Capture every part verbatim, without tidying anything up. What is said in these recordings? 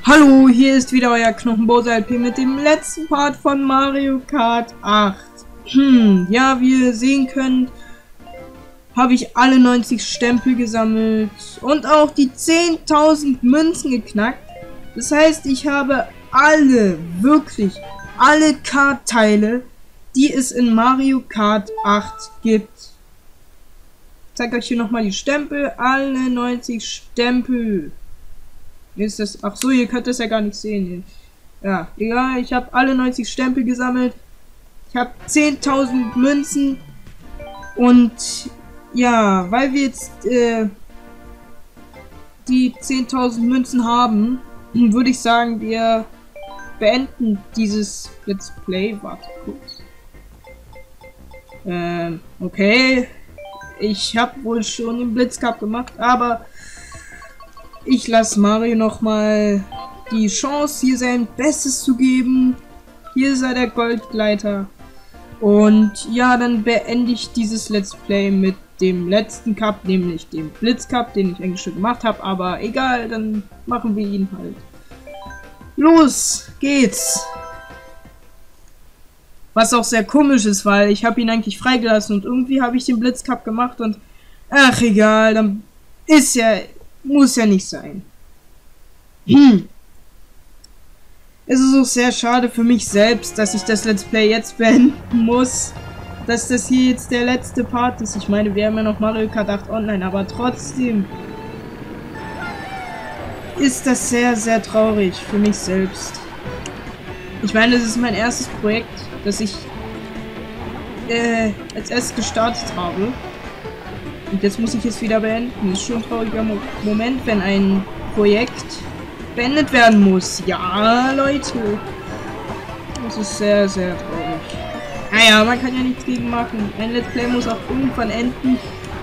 Hallo, hier ist wieder euer Knochenbowser L P mit dem letzten Part von Mario Kart acht. Hm, ja, wie ihr sehen könnt, habe ich alle neunzig Stempel gesammelt und auch die zehntausend Münzen geknackt. Das heißt, ich habe alle, wirklich alle Kartteile, die es in Mario Kart acht gibt. Ich zeige euch hier nochmal die Stempel, alle neunzig Stempel. Ist das, ach so, ihr könnt das ja gar nicht sehen. Ja, egal, ich habe alle neunzig Stempel gesammelt. Ich habe zehntausend Münzen. Und ja, weil wir jetzt äh, die zehntausend Münzen haben, würde ich sagen, wir beenden dieses Let's Play. Warte kurz. Ähm, okay. Ich habe wohl schon den Blitzcup gemacht, aber ich lasse Mario noch mal die Chance, hier sein Bestes zu geben. Hier ist er, der Goldgleiter. Und ja, dann beende ich dieses Let's Play mit dem letzten Cup, nämlich dem Blitzcup, den ich eigentlich schon gemacht habe. Aber egal, dann machen wir ihn halt. Los geht's! Was auch sehr komisch ist, weil ich habe ihn eigentlich freigelassen und irgendwie habe ich den Blitzcup gemacht und ach egal, dann ist ja... Muss ja nicht sein. Hm. Es ist auch sehr schade für mich selbst, dass ich das Let's Play jetzt beenden muss. Dass das hier jetzt der letzte Part ist. Ich meine, wir haben ja noch Mario Kart acht Online, aber trotzdem ist das sehr, sehr traurig für mich selbst. Ich meine, das ist mein erstes Projekt, das ich äh, als erstes gestartet habe. Und jetzt muss ich es wieder beenden. Das ist schon ein trauriger Mo Moment, wenn ein Projekt beendet werden muss. Ja, Leute. Das ist sehr, sehr traurig. Naja, man kann ja nichts gegen machen. Ein Let's Play muss auch irgendwann enden.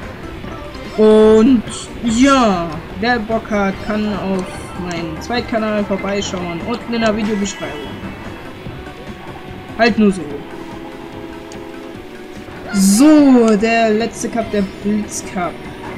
Und ja, wer Bock hat, kann auf meinen Zweitkanal vorbeischauen. Unten in der Videobeschreibung. Halt nur so. So, der letzte Cup, der Blitzcup.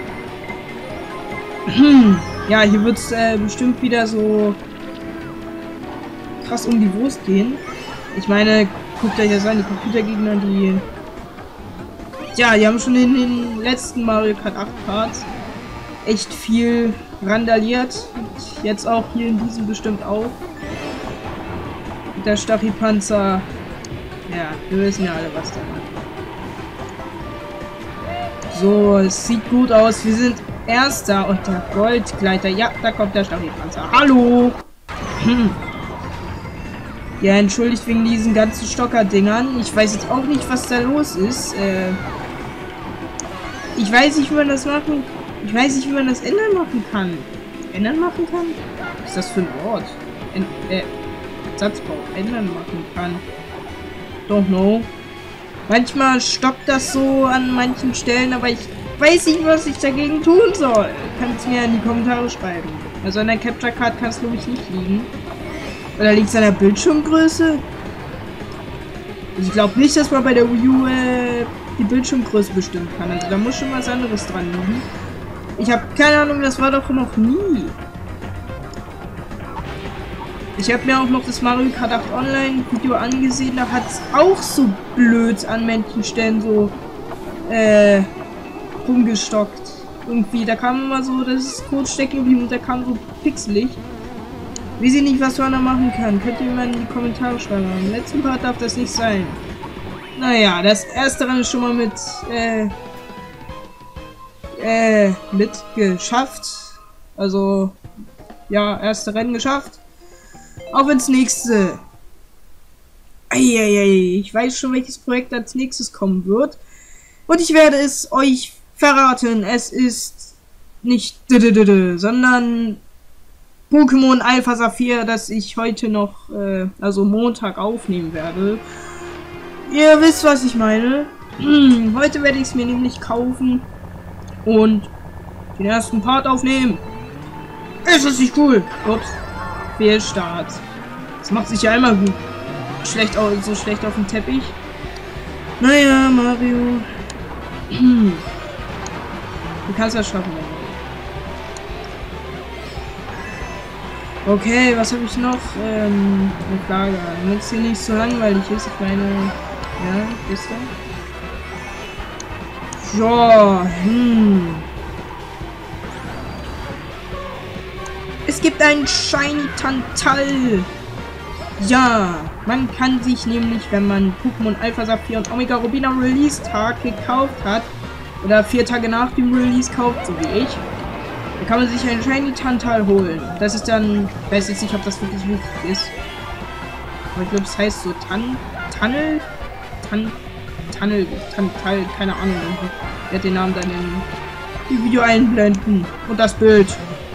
Ja, hier wird es äh, bestimmt wieder so krass um die Wurst gehen. Ich meine, guckt euch das an, die Computergegner, die... Ja, die haben schon in den letzten Mario Kart acht Parts echt viel randaliert. Und jetzt auch hier in diesem bestimmt auch. Und der Stachypanzer... Ja, wir wissen ja alle, was der macht. So, es sieht gut aus. Wir sind Erster und der Goldgleiter. Ja, da kommt der Stachelpanzer. Hallo! Hm. Ja, entschuldigt wegen diesen ganzen Stocker-Dingern. Ich weiß jetzt auch nicht, was da los ist. Äh ich weiß nicht, wie man das machen... Ich weiß nicht, wie man das ändern machen kann. Ändern machen kann? Was ist das für ein Wort? Ä äh, Satzbau. Ändern machen kann. Don't know. Manchmal stoppt das so an manchen Stellen, aber ich weiß nicht, was ich dagegen tun soll. Kannst mir in die Kommentare schreiben. Also an der Capture Card kann es, glaube ich, nicht liegen. Oder liegt es an der Bildschirmgröße? Also ich glaube nicht, dass man bei der Wii U äh, die Bildschirmgröße bestimmen kann. Also da muss schon was anderes dran liegen. Ich habe keine Ahnung, das war doch noch nie. Ich habe mir auch noch das Mario Kart acht Online Video angesehen, da hat es auch so blöd an manchen Stellen so äh, rumgestockt. Irgendwie, da kam immer so, das ist kurz stecken geblieben und da kam so pixelig. Weiß ich nicht, was man da machen kann. Könnt ihr mal in die Kommentare schreiben. Im letzten Part darf das nicht sein. Naja, das erste Rennen ist schon mal mit äh, äh, mit geschafft. Also, ja, erste Rennen geschafft. Auf ins nächste. Eieiei, ich weiß schon, welches Projekt als nächstes kommen wird. Und ich werde es euch verraten. Es ist nicht sondern Pokémon Alpha Saphir, das ich heute noch, äh, also Montag aufnehmen werde. Ihr wisst, was ich meine. Heute werde ich es mir nämlich kaufen und den ersten Part aufnehmen. Ist das nicht cool? Ups. Fehlstart. Das macht sich ja immer gut. Schlecht auf, so schlecht auf dem Teppich. Naja, Mario. Du kannst das schaffen. Okay, was habe ich noch? Ähm, eine Frage. Damit es hier nicht so langweilig ist, ich meine, ja, ist da? Ja, hm. Es gibt einen Shiny Tantal. Ja, man kann sich nämlich, wenn man Pokémon Alpha Saphir und Omega Rubin am Release-Tag gekauft hat, oder vier Tage nach dem Release kauft, so wie ich, dann kann man sich einen Shiny Tantal holen. Das ist dann, ich weiß jetzt nicht, ob das wirklich wichtig ist, aber ich glaube, es heißt so Tan, Tunnel, Tan, Tunnel, Tantal, keine Ahnung. Ich werde den Namen dann in die Video einblenden und das Bild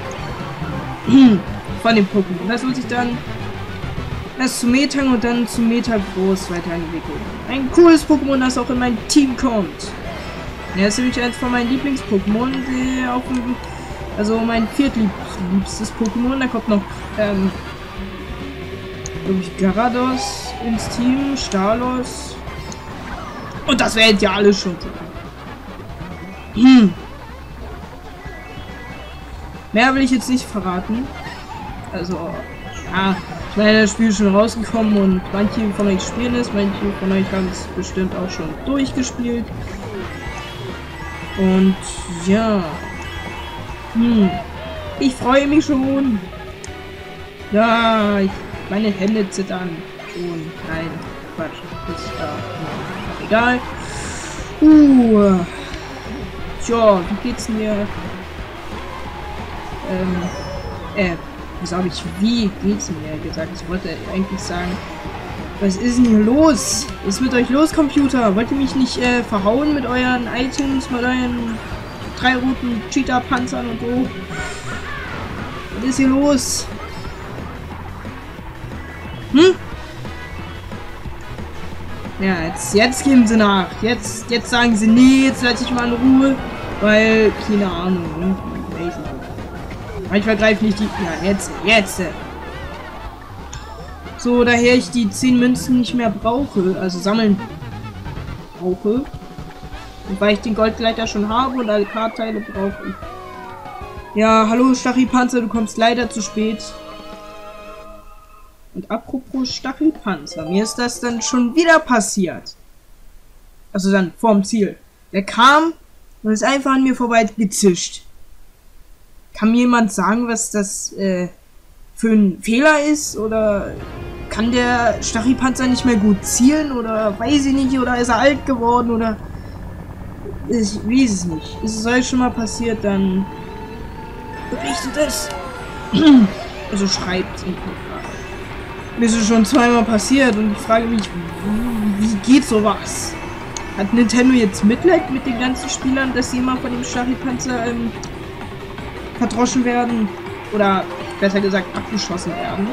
von dem Pokémon. Das wird sich dann erst zu Metang und dann zu Metagross weiterentwickeln. Ein cooles Pokémon, das auch in mein Team kommt. Er ist nämlich eins von meinen Lieblings-Pokémon, die auf dem, also mein viertliebstes Pokémon. Da kommt noch, ähm, glaube ich, Gyarados ins Team, Stalos. Und das wäre ja alles schon. Hm. Mehr will ich jetzt nicht verraten. Also, ja, ich meine, das Spiel ist schon rausgekommen und manche von euch spielen es, manche von euch haben es bestimmt auch schon durchgespielt. Und ja, hm, ich freue mich schon. Ja, ich, meine Hände zittern schon. Nein, Quatsch, ist äh, egal. Uh, tja, wie geht's mir? Ähm, äh, was habe ich, wie geht's mir gesagt? Ich wollte eigentlich sagen, was ist denn hier los? Was ist mit euch los, Computer? Wollt ihr mich nicht äh, verhauen mit euren Items, mit euren drei roten Cheetah-Panzern und so? Was ist hier los? Hm? Ja, jetzt, jetzt geben sie nach. Jetzt, jetzt sagen sie, nee, jetzt lasse ich mal in Ruhe. Weil, keine Ahnung, irgendwie, weiß ich nicht. Manchmal greift nicht die... Ja, jetzt, jetzt. So, daher ich die zehn Münzen nicht mehr brauche, also sammeln brauche. Und weil ich den Goldgleiter schon habe und alle Kartteile brauche. Ja, hallo Stachelpanzer, du kommst leider zu spät. Und apropos Stachelpanzer, mir ist das dann schon wieder passiert. Also dann vorm Ziel. Der kam und ist einfach an mir vorbei gezischt. Kann mir jemand sagen, was das äh, für ein Fehler ist? Oder kann der Stachelpanzer nicht mehr gut zielen? Oder weiß ich nicht? Oder ist er alt geworden? Oder ich weiß es nicht. Ist es euch schon mal passiert, dann berichtet es. Also schreibt in Mir ist es schon zweimal passiert und ich frage mich, wie geht sowas? Hat Nintendo jetzt Mitleid mit den ganzen Spielern, dass sie immer von dem Stachelpanzer ähm, verdroschen werden? Oder besser gesagt abgeschossen werden?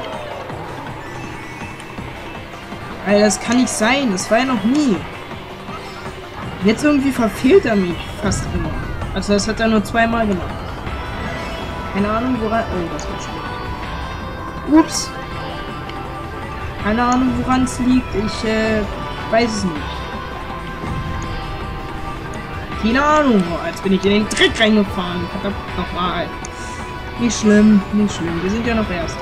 Weil das kann nicht sein, das war ja noch nie. Jetzt irgendwie verfehlt er mich fast immer. Also das hat er nur zweimal gemacht. Keine Ahnung woran... Oh, das war schlecht. Ups. Keine Ahnung woran es liegt. Ich äh, weiß es nicht. Keine Ahnung. Oh, jetzt bin ich in den Trick reingefahren. Verdammt nochmal. Nicht schlimm, nicht schlimm. Wir sind ja noch Erster.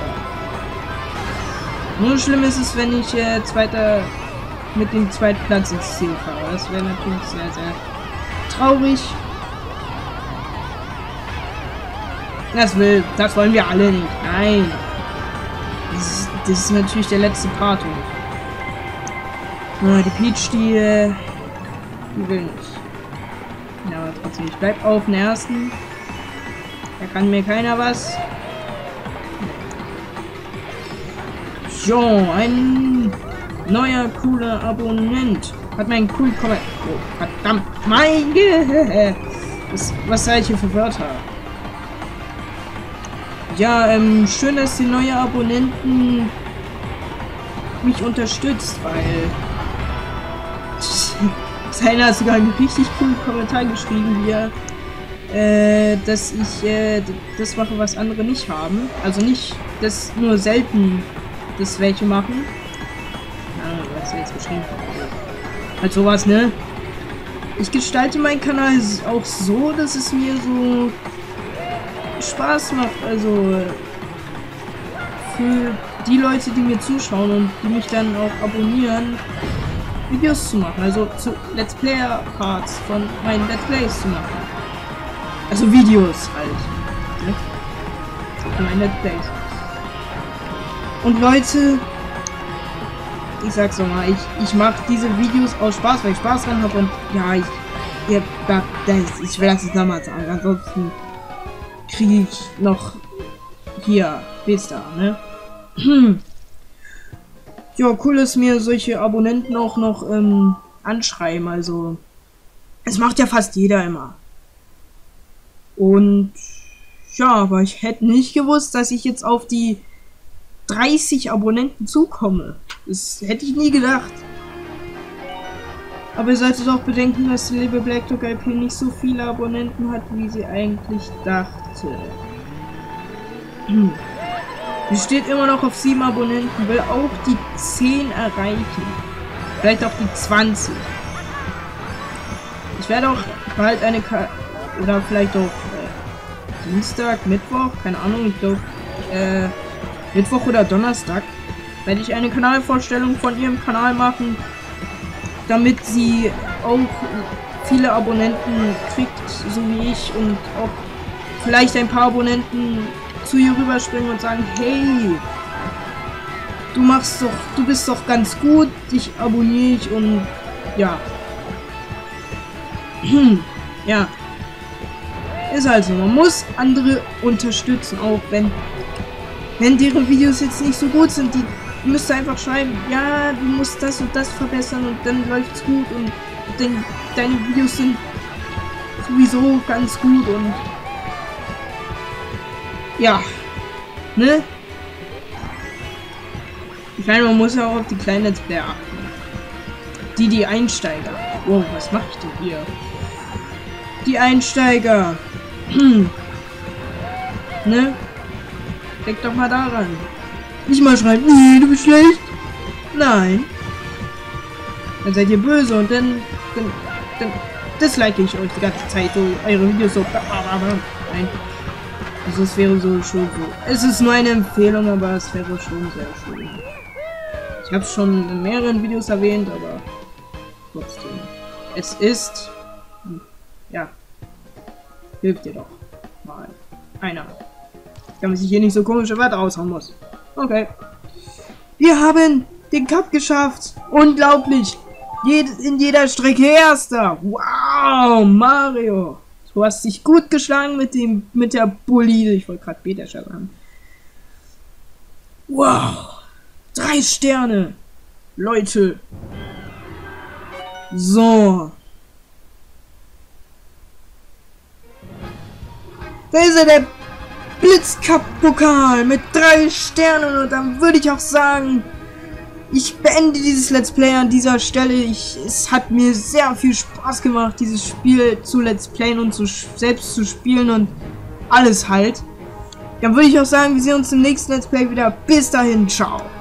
Nur schlimm ist es, wenn ich äh, Zweiter mit dem zweiten Platz ins Ziel fahre. Das wäre natürlich sehr, sehr traurig. Das will, das wollen wir alle nicht. Nein. Das ist, das ist natürlich der letzte Part. Na, die Peach, die, äh, die will nicht. Ja, aber trotzdem, ich bleib auf den ersten. Da kann mir keiner was. So, ein neuer cooler Abonnent. Hat meinen coolen Kommentar. Oh, verdammt. Mein Ge was, was seid ihr für Wörter? Ja, ähm, schön, dass die neue Abonnenten mich unterstützt, weil seiner hat sogar einen richtig coolen Kommentar geschrieben, wie er, äh, dass ich äh, das mache, was andere nicht haben. Also nicht, dass nur selten das welche machen. Ah, was er jetzt geschrieben hat. Halt sowas, ne? Ich gestalte meinen Kanal auch so, dass es mir so Spaß macht. Also für die Leute, die mir zuschauen und die mich dann auch abonnieren, Videos zu machen. Also zu Let's Player Parts von meinen Let's Plays zu machen. Also Videos halt. Ne? Von meinen Let's Plays. Und Leute, ich sag's nochmal, ich, ich mache diese Videos aus Spaß, weil ich Spaß dran habe und ja, ich, ihr, das, ich will das jetzt nochmal sagen, ansonsten kriege ich noch hier, bis da, ne? Ja, cool, dass mir solche Abonnenten auch noch ähm, anschreiben, also es macht ja fast jeder immer. Und ja, aber ich hätte nicht gewusst, dass ich jetzt auf die dreißig Abonnenten zukomme. Das hätte ich nie gedacht. Aber ihr solltet auch bedenken, dass die liebe Black Dog I P nicht so viele Abonnenten hat, wie sie eigentlich dachte. Hm. Sie steht immer noch auf sieben Abonnenten, will auch die zehn erreichen. Vielleicht auch die zwanzig. Ich werde auch bald eine Ka oder vielleicht auch äh, Dienstag, Mittwoch, keine Ahnung, ich glaube äh, Mittwoch oder Donnerstag werde ich eine Kanalvorstellung von ihrem Kanal machen, damit sie auch viele Abonnenten kriegt, so wie ich, und auch vielleicht ein paar Abonnenten zu ihr rüberspringen und sagen, hey, du machst doch, du bist doch ganz gut, dich abonniere ich und ja. Ja. Ist halt so, man muss andere unterstützen, auch wenn wenn deren Videos jetzt nicht so gut sind, die müsst ihr einfach schreiben, ja, du musst das und das verbessern und dann läuft's gut und denn deine Videos sind sowieso ganz gut und ja, ne? Ich meine, man muss ja auch auf die kleinen Let's Player achten. Die, die Einsteiger. Wow, was mache ich denn hier? Die Einsteiger. Ne? Denk doch mal daran. Nicht mal schreiben, nee, du bist schlecht. Nein. Dann seid ihr böse und dann, dann, dann dislike ich euch die ganze Zeit so, eure Videos so. Nein. Also es wäre so schon so. Es ist nur eine Empfehlung, aber es wäre schon sehr schön. Ich habe es schon in mehreren Videos erwähnt, aber trotzdem. Es ist, ja, hilft dir doch mal einer, damit sich hier nicht so komische Wörter raushauen muss. Okay. Wir haben den Cup geschafft. Unglaublich. Jed in jeder Strecke Erster. Wow, Mario. Du hast dich gut geschlagen mit dem mit der Bolide. Ich wollte gerade Beta schreiben. Wow. Drei Sterne. Leute. So. Da ist er, der Blitzcup-Pokal mit drei Sternen, und dann würde ich auch sagen, ich beende dieses Let's Play an dieser Stelle. Ich, es hat mir sehr viel Spaß gemacht, dieses Spiel zu Let's Playen und zu, selbst zu spielen und alles halt. Dann würde ich auch sagen, wir sehen uns im nächsten Let's Play wieder. Bis dahin, ciao.